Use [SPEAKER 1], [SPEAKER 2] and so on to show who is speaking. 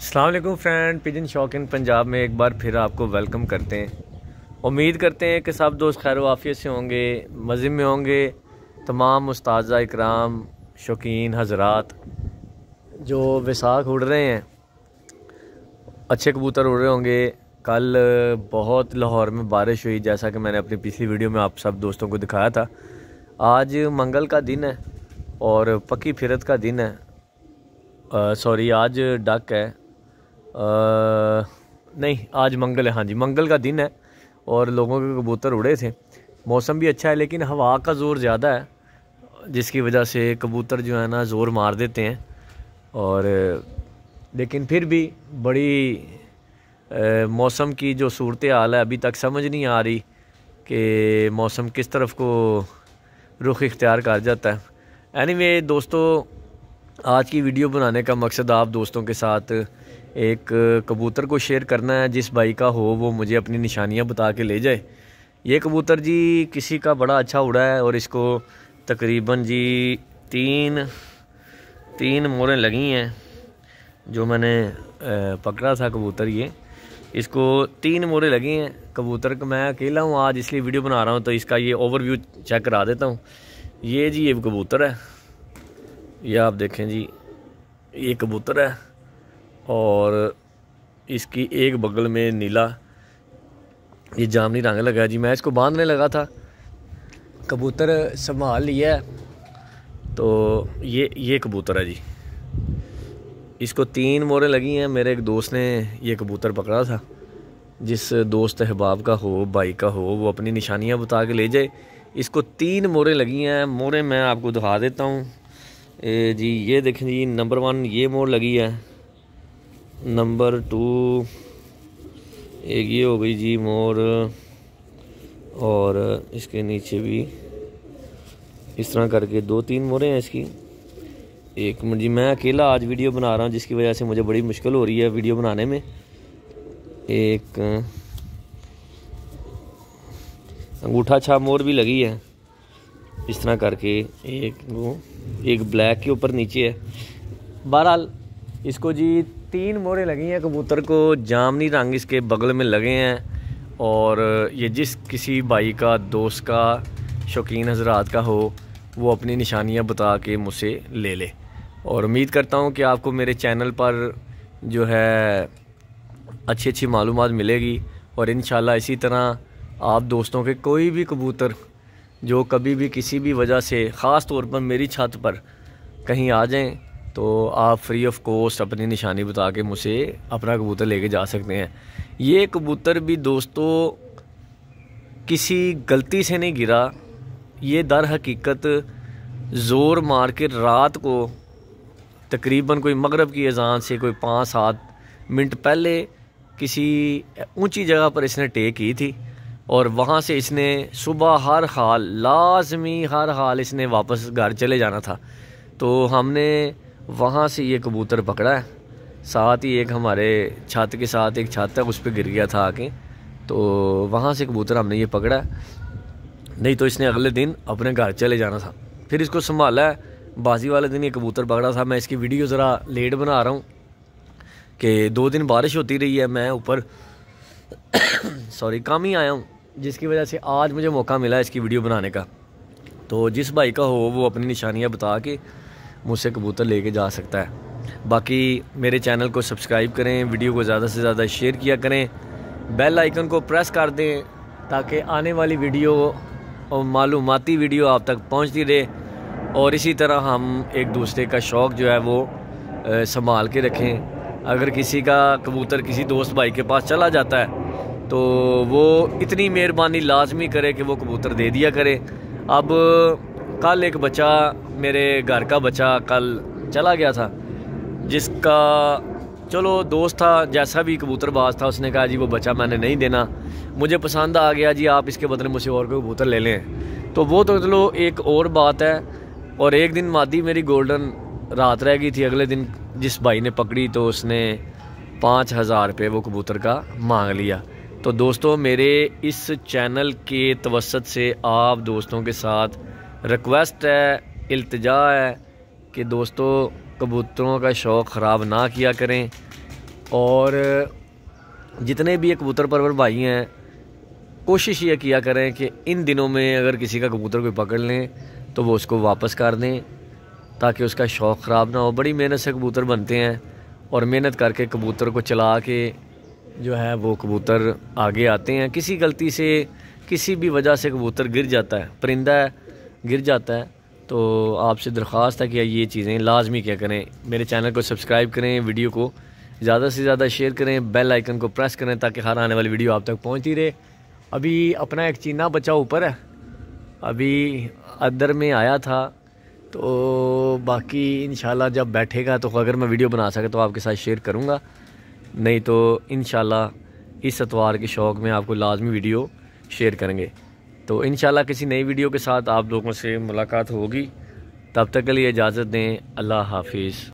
[SPEAKER 1] अस्सलाम वालेकुम friend, pigeon शौक इन पंजाब में एक बार फिर आपको वेलकम करते हैं। उम्मीद करते हैं कि सब दोस्त खैर वाफियत से होंगे, मज़े में होंगे। तमाम उस्ताज़ा इकराम, शौकीन हज़रात जो वैसाख उड़ रहे हैं, अच्छे कबूतर उड़ रहे होंगे। कल बहुत लाहौर में बारिश हुई, जैसा कि मैंने अपनी पिछली वीडियो में आप सब दोस्तों को दिखाया था। आज मंगल का दिन है और पक्की फिरत का दिन है। सॉरी, आज डक है। नहीं, आज मंगल है। हाँ जी, मंगल का दिन है और लोगों के कबूतर उड़े थे। मौसम भी अच्छा है लेकिन हवा का ज़ोर ज़्यादा है, जिसकी वजह से कबूतर जो है ना ज़ोर मार देते हैं। और लेकिन फिर भी बड़ी मौसम की जो सूरत हाल है, अभी तक समझ नहीं आ रही कि मौसम किस तरफ को रुख इख्तियार कर जाता है। एनीवे दोस्तों, आज की वीडियो बनाने का मकसद आप दोस्तों के साथ एक कबूतर को शेयर करना है। जिस भाई का हो वो मुझे अपनी निशानियां बता के ले जाए। ये कबूतर जी किसी का बड़ा अच्छा उड़ा है और इसको तकरीबन जी तीन मोरें लगी हैं। जो मैंने पकड़ा था कबूतर, ये इसको 3 मोरें लगी हैं। कबूतर को मैं अकेला हूँ आज, इसलिए वीडियो बना रहा हूँ, तो इसका ये ओवरव्यू चेक करा देता हूँ। ये जी ये कबूतर है, ये आप देखें जी, ये कबूतर है और इसकी एक बगल में नीला ये जामनी रंग लगा जी। मैं इसको बांधने लगा था, कबूतर संभाल लिया है। तो ये कबूतर है जी, इसको 3 मोरें लगी हैं। मेरे एक दोस्त ने ये कबूतर पकड़ा था। जिस दोस्त अहबाब का हो, भाई का हो, वो अपनी निशानियां बता के ले जाए। इसको 3 मोरें लगी हैं। मोरें मैं आपको दिखा देता हूँ जी। ये देखें जी, नंबर 1 ये मोर लगी है, नंबर 2 एक ये हो गई जी मोर, और इसके नीचे भी इस तरह करके 2-3 मोरें हैं इसकी। एक मिनट जी, मैं अकेला आज वीडियो बना रहा हूँ, जिसकी वजह से मुझे बड़ी मुश्किल हो रही है वीडियो बनाने में। एक अंगूठा छाप मोर भी लगी है इस तरह करके। एक ब्लैक के ऊपर नीचे है। बहरहाल इसको जी 3 मोरें लगी हैं। कबूतर को जामनी रंग इसके बगल में लगे हैं। और ये जिस किसी भाई का, दोस्त का, शौकीन हज़रात का हो, वो अपनी निशानियां बता के मुझसे ले ले। और उम्मीद करता हूं कि आपको मेरे चैनल पर जो है अच्छी मालूमात मिलेगी। और इंशाल्लाह इसी तरह आप दोस्तों के कोई भी कबूतर जो कभी भी किसी भी वजह से, ख़ास तौर पर मेरी छत पर कहीं आ जाएं, तो आप फ्री ऑफ कॉस्ट अपनी निशानी बता के मुझसे अपना कबूतर लेके जा सकते हैं। ये कबूतर भी दोस्तों किसी गलती से नहीं गिरा। ये दर हकीकत ज़ोर मार के रात को तकरीबन कोई मगरब की अज़ान से कोई 5-7 मिनट पहले किसी ऊंची जगह पर इसने टेक की थी। और वहाँ से इसने सुबह हर हाल इसने वापस घर चले जाना था। तो हमने वहाँ से ये कबूतर पकड़ा है। साथ ही एक हमारे छत के साथ एक छत है, उस पर गिर गया था आके, तो वहाँ से कबूतर हमने ये पकड़ा है। नहीं तो इसने अगले दिन अपने घर चले जाना था। फिर इसको संभाला है। बाजी वाले दिन ये कबूतर पकड़ा था। मैं इसकी वीडियो ज़रा लेट बना रहा हूँ कि 2 दिन बारिश होती रही है। मैं ऊपर सॉरी कम ही आया हूँ, जिसकी वजह से आज मुझे मौका मिला इसकी वीडियो बनाने का। तो जिस भाई का हो वो अपनी निशानियां बता के मुझसे कबूतर लेके जा सकता है। बाकी मेरे चैनल को सब्सक्राइब करें, वीडियो को ज़्यादा से ज़्यादा शेयर किया करें, बेल आइकन को प्रेस कर दें ताकि आने वाली वीडियो और मालूमाती वीडियो आप तक पहुंचती रहे। और इसी तरह हम एक दूसरे का शौक़ जो है वो संभाल के रखें। अगर किसी का कबूतर किसी दोस्त भाई के पास चला जाता है तो वो इतनी मेहरबानी लाजमी करे कि वो कबूतर दे दिया करे। अब कल एक बच्चा, मेरे घर का बच्चा कल चला गया था, जिसका चलो दोस्त था, जैसा भी कबूतरबाज था, उसने कहा जी वो बच्चा मैंने नहीं देना, मुझे पसंद आ गया जी, आप इसके बदले मुझसे और कोई कबूतर ले लें। तो वो तो चलो एक और बात है। और एक दिन मादी मेरी गोल्डन रात रह गई थी। अगले दिन जिस भाई ने पकड़ी तो उसने 5000 रुपये वो कबूतर का मांग लिया। तो दोस्तों, मेरे इस चैनल के तवस्सुत से आप दोस्तों के साथ रिक्वेस्ट है, इल्तिजा है कि दोस्तों कबूतरों का शौक़ ख़राब ना किया करें। और जितने भी कबूतर परवर भाई हैं, कोशिश ये किया करें कि इन दिनों में अगर किसी का कबूतर कोई पकड़ लें तो वो उसको वापस कर दें, ताकि उसका शौक़ ख़राब ना हो। बड़ी मेहनत से कबूतर बनते हैं और मेहनत करके कबूतर को चला के जो है वो कबूतर आगे आते हैं। किसी गलती से किसी भी वजह से कबूतर गिर जाता है, परिंदा गिर जाता है, तो आपसे दरख्वास्त है कि ये चीज़ें लाजमी क्या करें। मेरे चैनल को सब्सक्राइब करें, वीडियो को ज़्यादा से ज़्यादा शेयर करें, बेल आइकन को प्रेस करें ताकि हर आने वाली वीडियो आप तक पहुँचती रहे। अभी अपना एक चीना बच्चा ऊपर है, अभी अदर में आया था, तो बाकी इंशाल्लाह जब बैठेगा तो अगर मैं वीडियो बना सके तो आपके साथ शेयर करूँगा, नहीं तो इंशाल्लाह इस एतवार के शौक़ में आपको लाजमी वीडियो शेयर करेंगे। तो इंशाल्लाह किसी नई वीडियो के साथ आप लोगों से मुलाकात होगी। तब तक के लिए इजाज़त दें। अल्लाह हाफिज़।